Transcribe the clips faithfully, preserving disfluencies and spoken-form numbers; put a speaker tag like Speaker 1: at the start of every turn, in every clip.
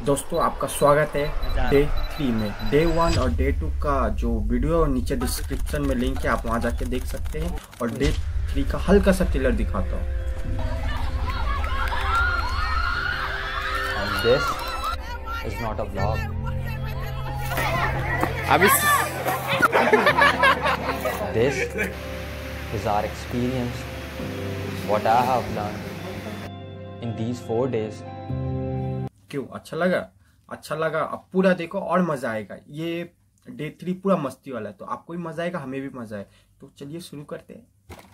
Speaker 1: दोस्तों आपका स्वागत है डे थ्री में। डे वन और डे टू का जो वीडियो नीचे डिस्क्रिप्शन में लिंक है, आप वहां जाके देख सकते हैं। और डे थ्री का हल्का सा ट्रेलर दिखाता हूँ।
Speaker 2: This is not a vlog.
Speaker 1: अभी
Speaker 2: This is our experience. What I have learned in these four days.
Speaker 1: क्यों अच्छा लगा? अच्छा लगा। अब पूरा देखो और मजा आएगा। ये डे थ्री पूरा मस्ती वाला है, तो आपको भी मजा आएगा, हमें भी मजा आए। तो चलिए शुरू करते हैं।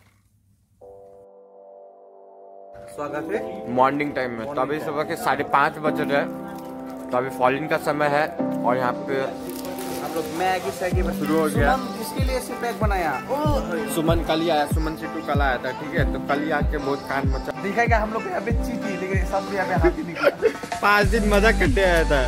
Speaker 3: स्वागत है मॉर्निंग टाइम में। तो अभी सुबह के साढ़े पाँच बज रहे हैं, तो अभी फॉलिंग का समय है। और यहाँ पे हम लोग मैगी सैगी बस शुरू हो गया।
Speaker 4: जिसके लिए इसे पैक बनाया
Speaker 3: सुमन कल ही आया, सुमन सिटू कल आया था, ठीक है। तो कल ही आके बहुत कान मचा।
Speaker 4: दिखेगा हम लोग यहाँ पे चीटी, लेकिन सब भी यहाँ पे हाथी निकला।
Speaker 3: पाँच दिन मजा करते आया था।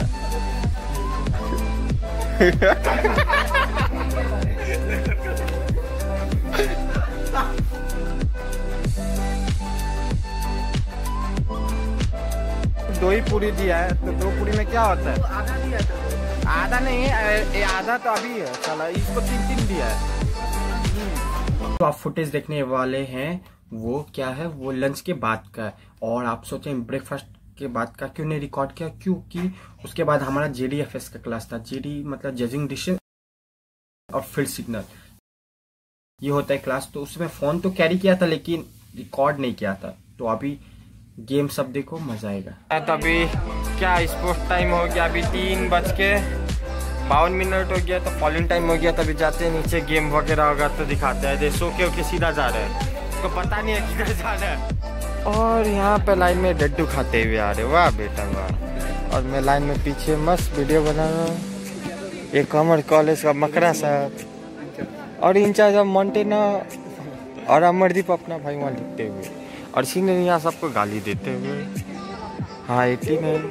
Speaker 3: दो ही पूरी दिया है, तो दो पूरी में क्या होता है?
Speaker 4: आधा दिया था।
Speaker 3: आधा नहीं है, आधा तो अभी है, चला इसको तीन तीन दिया है।
Speaker 1: तो आप फुटेज देखने वाले हैं, वो क्या है, वो लंच के बाद का है। और आप सोचें ब्रेकफास्ट के बाद का क्यों नहीं रिकॉर्ड किया, क्योंकि उसके बाद हमारा जेडी एफ एस का क्लास था। जेडी मतलब जजिंग डिशन और फील्ड सिग्नल, ये होता है क्लास। तो उसमें फोन तो कैरी किया था, लेकिन रिकॉर्ड नहीं किया था। तो अभी गेम सब देखो, मजा आएगा।
Speaker 3: तो अभी क्या स्पोर्ट्स टाइम हो गया, अभी तीन बज के बावन मिनट हो गया, तो फॉलिंग टाइम हो गया। तभी जाते हैं नीचे, गेम वगैरह होगा तो दिखाते हैं। सो के ओके सीधा जा रहे हैं, उसको पता नहीं है किधर जा रहा है। और यहाँ पे लाइन में डड्डू खाते हुए आ रहे। वाह बेटा वाह। और मैं लाइन में पीछे मस्त वीडियो बना रहा हूँ। एक कॉमर्स कॉलेज का मकरा साहब और इंचार्ज ऑफ मॉन्टेना और अमरदीप अपना भाई वहाँ लिखते हुए, और सीनियर यहाँ सबको गाली देते हुए। हाँ एटीन है।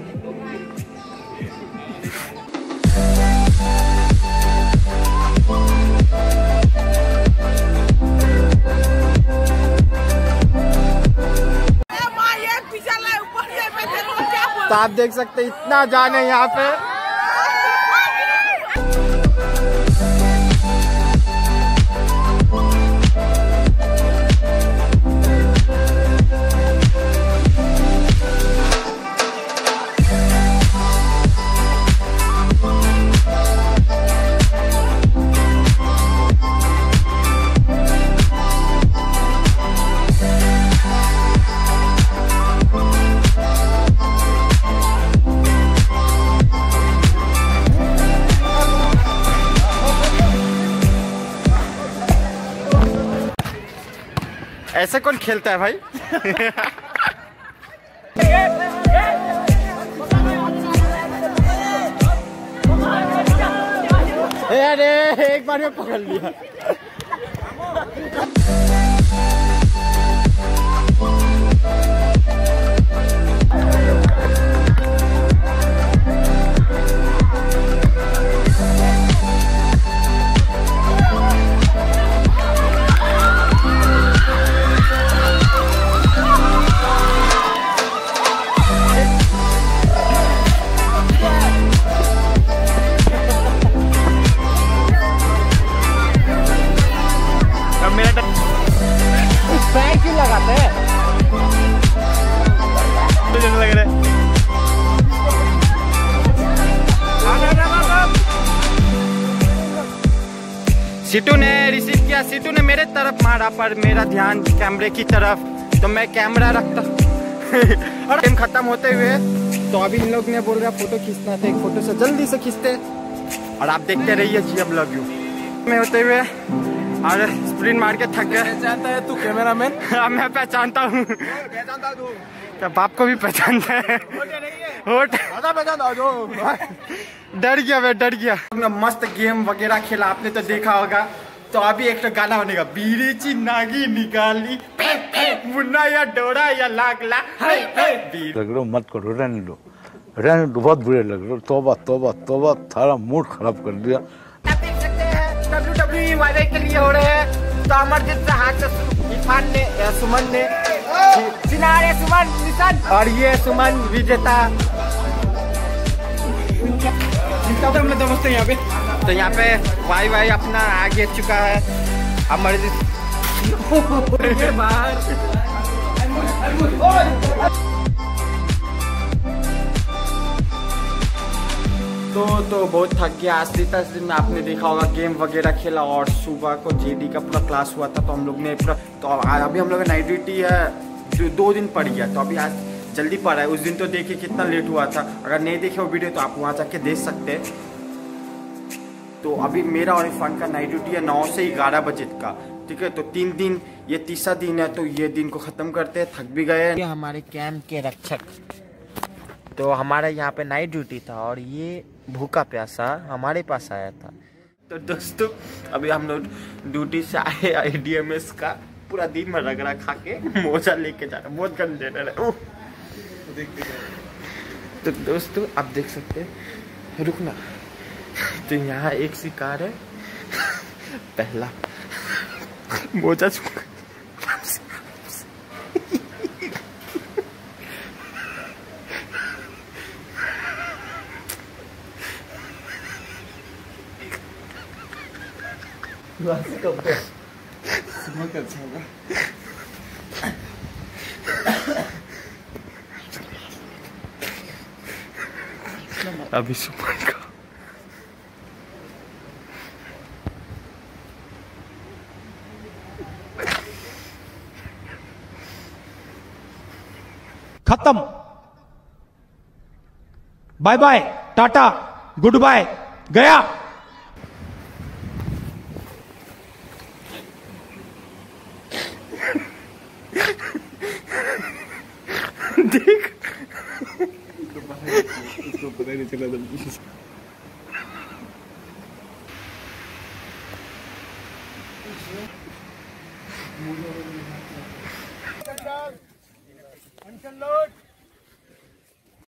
Speaker 3: तो आप देख सकते हैं इतना जान है यहाँ पे। ऐसे कौन खेलता है भाई? अरे एक बार में पकड़ लिया। क्यों लगाते हैं? लग रहा है। सिटू ने रिसीव किया, सिटू ने मेरे तरफ मारा, पर मेरा ध्यान कैमरे की तरफ, तो मैं कैमरा रखता। और गेम खत्म होते हुए तो अभी इन लोग ने बोल रहा फोटो खींचना था, एक फोटो से जल्दी से खींचते। और आप देखते रहिए जी, अब लव यू में होते हुए और स्प्रिंट मार के थक गया।
Speaker 4: पहचानता है तू कैमरामैन?
Speaker 3: मैं पहचानता हूँ।
Speaker 4: पहचानता तू?
Speaker 3: क्या बाप को भी पहचानता है? होट डर गया, मैं डर गया। हमने मस्त गेम वगैरह खेला, आपने तो देखा होगा। तो अभी एक तो गाना बनेगा, बीरेची नागी निकाली मुन्ना या डोरा या लागला।
Speaker 5: लग रहा मत करो, रहने दो, रहने दो, बहुत बुरे लग रहे। तौबा तौबा तौबा, थारा मूड खराब कर दिया।
Speaker 3: डब्ल्यू डब्ल्यू ई वायदे के लिए हो रहे हैं, तो अमरजीत से हाथ से इरफान ने, सुमन ने, सिनारे सुमन निशान, और ये सुमन विजेता। हम लोग दोस्त यहाँ पे, तो यहाँ पे वाई वाई अपना आगे चुका है। अब मर्जी बाहर तो तो बहुत थक गया। आज दस दिन में आपने देखा होगा गेम वगैरह खेला और सुबह को जेडी का पूरा क्लास हुआ था, तो हम लोग ने पूरा, तो अभी हम लोग का नाइट ड्यूटी है, दो, दो दिन पड़ गया, तो अभी आज जल्दी पड़ा है। उस दिन तो देखिए कितना लेट हुआ था, अगर नहीं देखे वो वीडियो तो आप वहाँ जाके देख सकते हैं। तो अभी मेरा और इरफान का नाइट ड्यूटी है नौ से ग्यारह बजे का, ठीक है। तो तीन दिन, ये तीसरा दिन है, तो ये दिन को ख़त्म करते हैं, थक भी गए। ये हमारे कैंप के रक्षक, तो हमारा यहाँ पे नाइट ड्यूटी था और ये भूखा प्यासा हमारे पास आया था। तो दोस्तों अभी हम लोग ड्यूटी से आए, आई डी एम एस का पूरा दिन में रगड़ा खा के मोजा लेके जा रहे, बहुत गंदे रहे। तो दोस्तों आप देख सकते हैं, रुकना, तो यहाँ एक शिकार है, पहला मोजा चुका अभी सुबह का
Speaker 6: खत्म, bye bye, tata, good bye, गया।
Speaker 3: देख
Speaker 4: इसको पता नहीं चला था।
Speaker 6: टेंशन लो।